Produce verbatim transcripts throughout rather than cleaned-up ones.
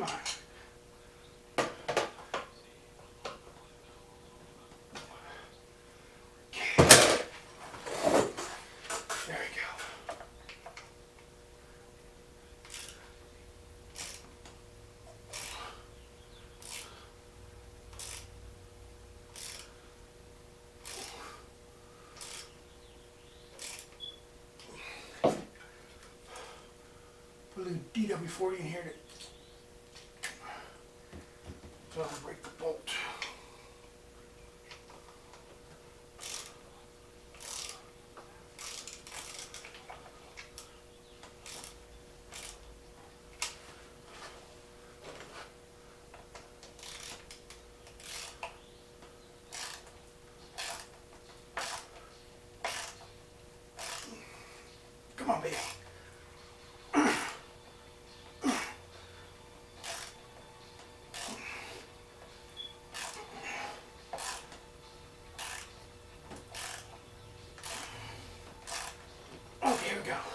on. Put a little D W forty in here to, so I can break the bolt. Come on, baby. Okay, here we go.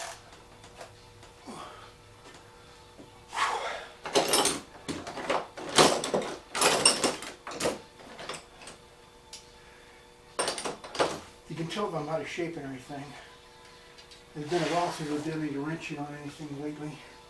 You can tell if I'm out of shape and everything. It's been a while since I've done any wrenching on anything lately.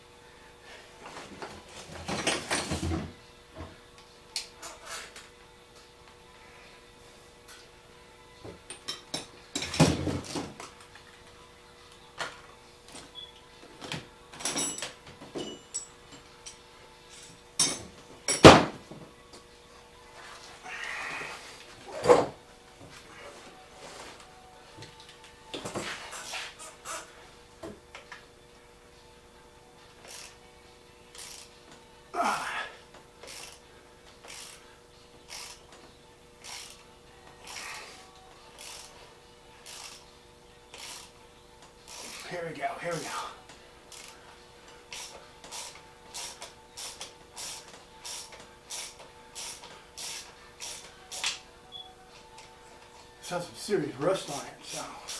Here we go, here we go. This has some serious rust on it, so.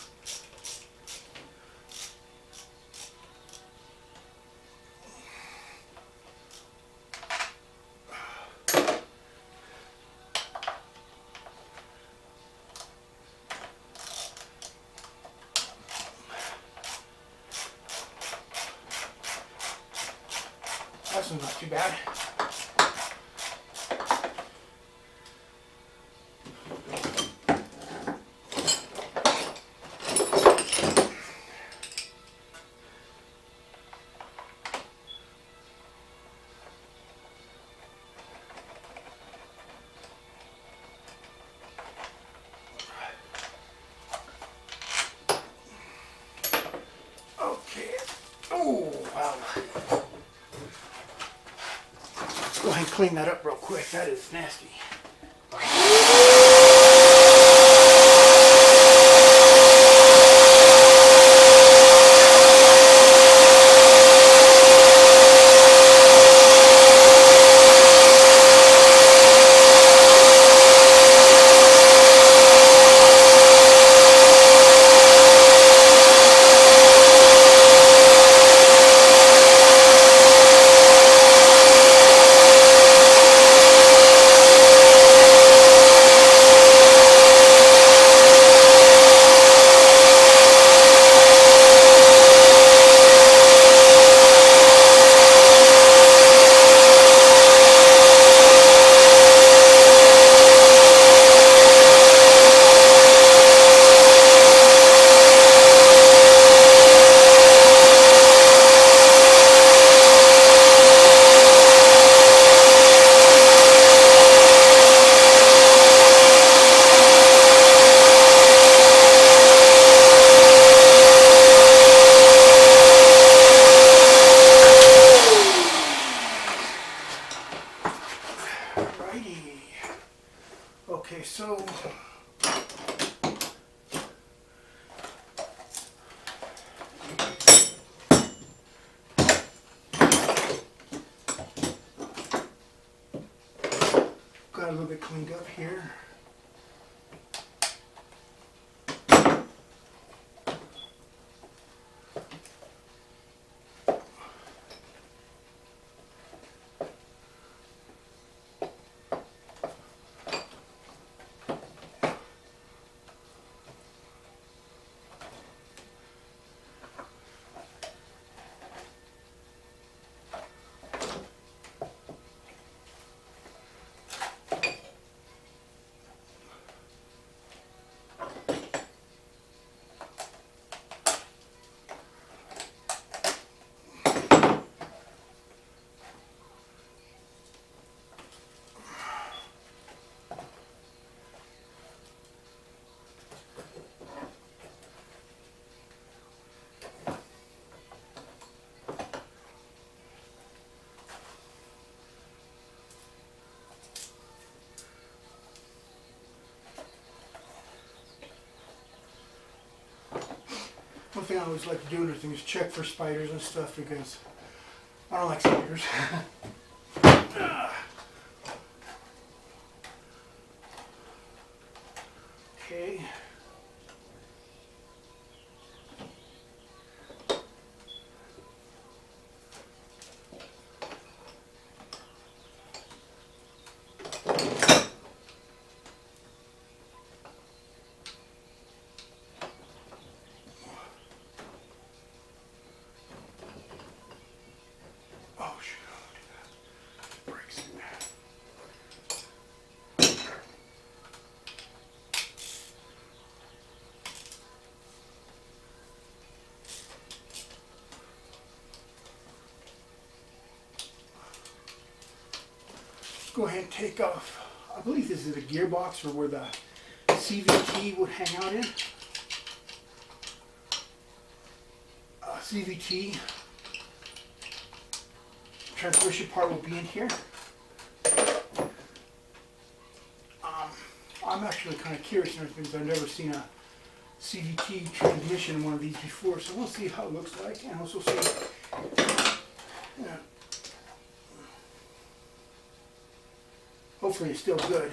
This one's not too bad. Okay. Oh, wow. Go ahead and clean that up real quick. That is nasty. Okay, so got a little bit cleaned up here. thing I always like to do and everything is check for spiders and stuff because I don't like spiders. Okay. Oh, shoot. Breaks it. Go ahead and take off. I believe this is a gearbox or where the C V T would hang out in. Uh, C V T transmission part will be in here. Um, I'm actually kind of curious and everything because I've never seen a C V T transmission in one of these before, so we'll see how it looks like and also see. Yeah. Hopefully it's still good.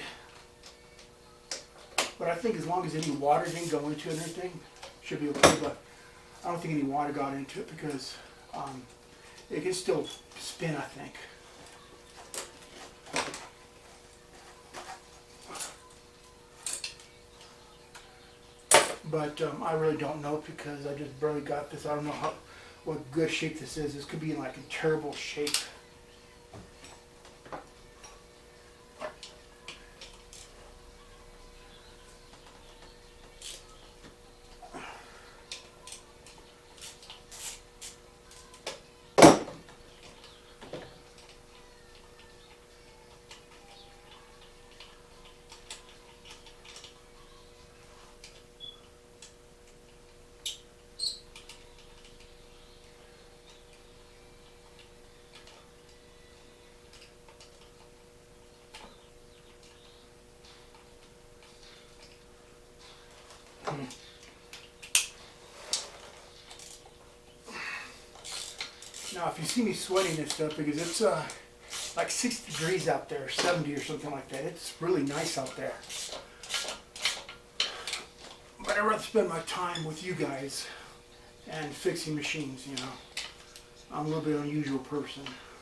But I think as long as any water didn't go into it and everything, should be okay. But I don't think any water got into it because um, it can still spin, I think. But um, I really don't know because I just barely got this. I don't know how what good shape this is. This could be in like in terrible shape. Now, if you see me sweating and stuff, because it's uh, like sixty degrees out there, seventy or something like that. It's really nice out there. But I'd rather spend my time with you guys and fixing machines, you know. I'm a little bit unusual person.